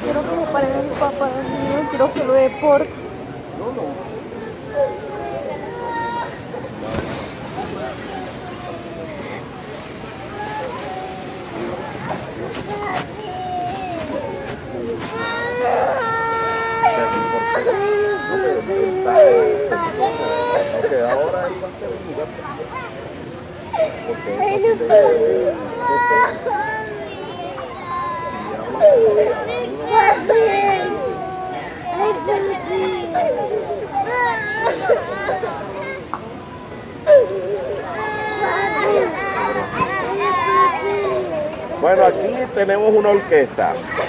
quiero que me pare mi papá, no quiero que lo deporte. Porque ahora él va a ser un lugar bueno, aquí tenemos una orquesta.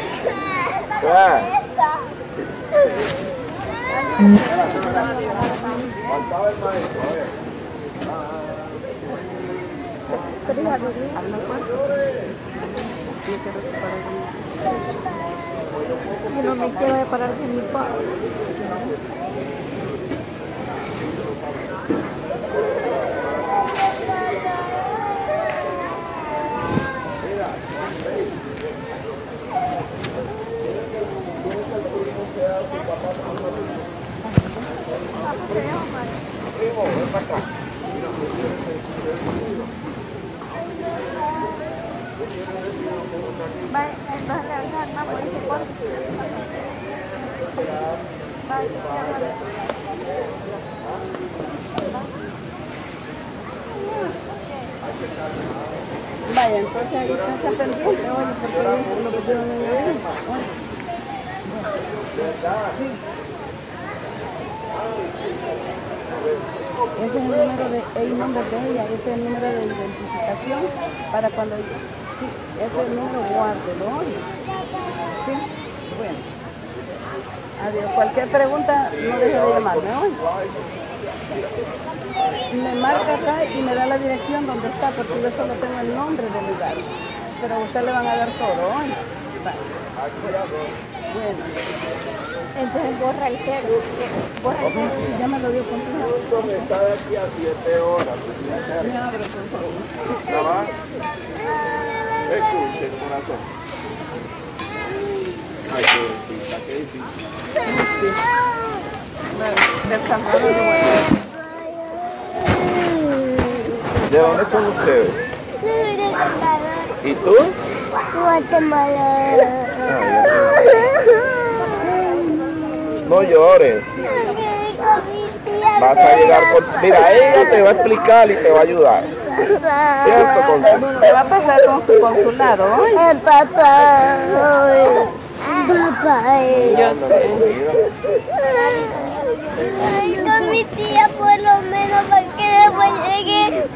Faltaba el maestro, a ver. Yo no me quiero separar de mi papá. Primo, ven para acá. Vaya, entonces ahí está pendiente, oye, porque lo que yo no le digo. Ese es el número de nombre de ella, ese es el número de identificación para cuando sí, ese es el número guárdelo. Sí, bueno. Adiós. Cualquier pregunta no deje de llamarme hoy. Me marca acá y me da la dirección donde está, porque yo solo tengo el nombre del lugar. Pero a usted le van a dar todo hoy. Vale. Bueno. Entonces borra el cero. Borra el cero. Ya me lo dio contigo. Está de aquí a 7 horas. Me abre, por favor. ¿Ya va? Escuche, corazón. Ay, pobrecita, qué difícil. Del Salvador de Guatemala. ¿De dónde son ustedes? ¿Y tú? Guatemala. No llores. Vas a llegar con... Mira, ella te va a explicar y te va a ayudar. ¿Cierto, Consuelo? Te va a pasar con su consulado, ¿no? Papá. Papá. Con mi tía por lo menos para que después llegue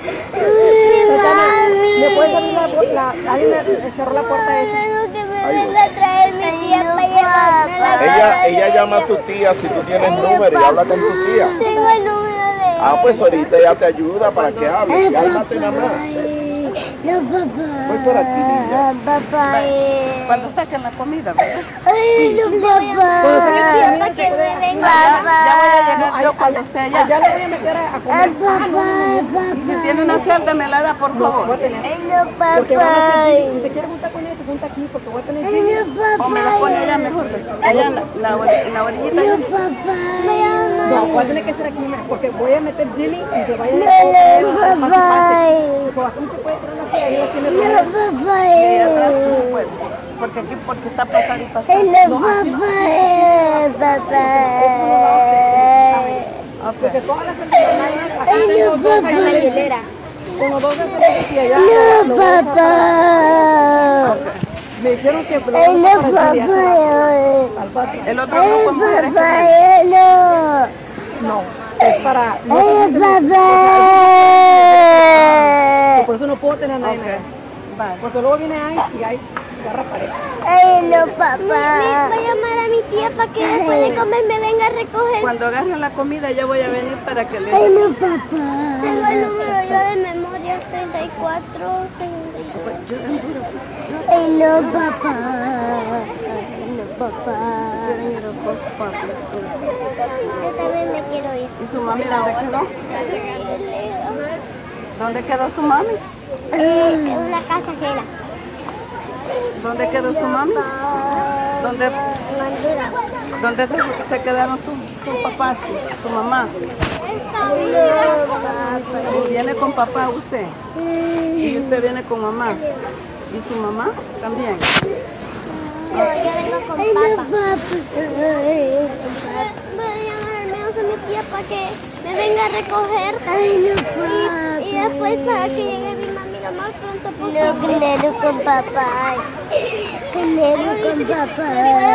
¿Me puedes abrir alguien me cerró la puerta esa? que me venga a traer mi tía para llevarme a la casa. Ella llama a tu tía si tú tienes número y habla con tu tía. Tengo el número de Ah, pues ahorita ella te ayuda para que hable. Cálmate nada más. No, papá. Voy por aquí, niña. Papá. Cuando saquen la comida, ¿verdad? Ay, no, papá. Para que me venga. Ya voy a llegar yo cuando esté allá. Ya le voy a meter a comer. Papá. Si tiene una celda, me la da, por favor. Ay, no, Porque van a papá. hacer Jimmy. Si se quiere juntar con ella, se junta aquí porque voy a tener Jimmy. Ay, no, O me la pone allá mejor. Allá en la orillita. No, papá. No, va a tener que ser aquí porque voy a meter Jimmy y se vaya a No, pase. papá. ¿Cómo se puede traer una fila? Ella tiene No, problemas. papá. Y ahí atrás no puede. Porque aquí, porque está pasando y Ay, pasando. no, papá. Porque todas las personas, acá Ay, tengo no, dos papá. ahí en la hilera. Tengo dos aceleros y allá. No, papá. Me dijeron que lo Ay, vamos no, a hacer para el día papá. al patio. El otro grupo de mujeres que Papá, viene. no. No, es para... No, Ay, papá. por eso no puedo tener a nadie. Vale. Porque luego viene Ice y Ice agarra pared. Ay, no, papá. Voy a llamar a mi tía para que después de comer me venga a recoger. Cuando agarren la comida, yo voy a venir para que le... Ay, no, papá. Tengo el número yo de memoria, 34, 34. Ay, no, papá. Ay, no, papá. Yo también me quiero ir. ¿Y su mami dónde quedó? ¿Dónde quedó su mami? En una casa ajena. ¿Dónde quedó su mami? Papá. ¿Dónde, En Honduras. dónde se quedaron sus papás, su mamá? ¿Viene con papá usted? ¿Y usted viene con mamá? ¿Y su mamá también? No, yo vengo con papá. Voy a llamar al menos a mi tía para que me venga a recoger. Y después para que llegue mi mami lo más pronto posible. No, claro con papá. Claro con papá.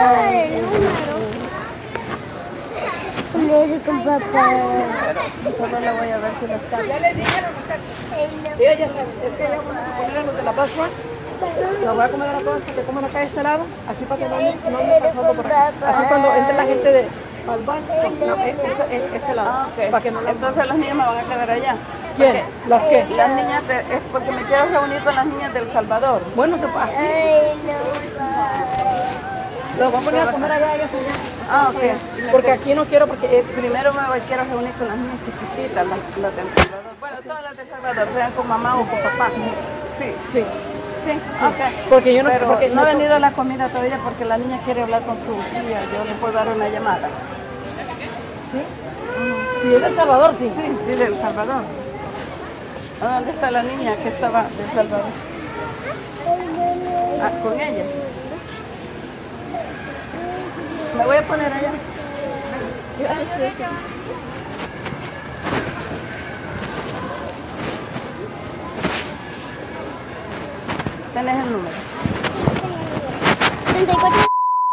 Claro con papá. Solo le voy a ver si lo está. Ya le dijeron, ella ya sabe, es que ella vamos a poner a los de la bus run. La voy a comer a todas porque comen acá de este lado, así para que no me pasando por aquí. Así cuando entre la gente de al bus, este lado, Ah, ok. para que no la... Entonces las niñas me van a quedar allá. ¿Quién? ¿Las qué? Las niñas, es porque me quiero reunir con las niñas del Salvador. Bueno, se pasa. Las voy a poner a comer allá, ellas allá. Ah, ok. Porque aquí no quiero, porque Primero quiero reunir con las niñas chiquititas, las del Salvador. Bueno, todas las del Salvador, sean con mamá o con papá. Sí, sí. sí, ok. Porque yo no, Pero porque no ha venido la comida todavía porque la niña quiere hablar con su tía. Yo le puedo dar una llamada. si es del Salvador, sí. Sí, sí, del Salvador. ¿A dónde está la niña que estaba del Salvador? Ah, con ella. Me voy a poner allá. ¿Tenés el número? 34.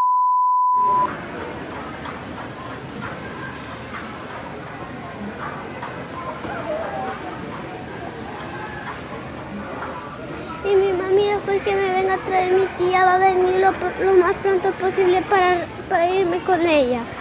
Y mi mami después que me venga a traer mi tía va a venir lo más pronto posible para irme con ella.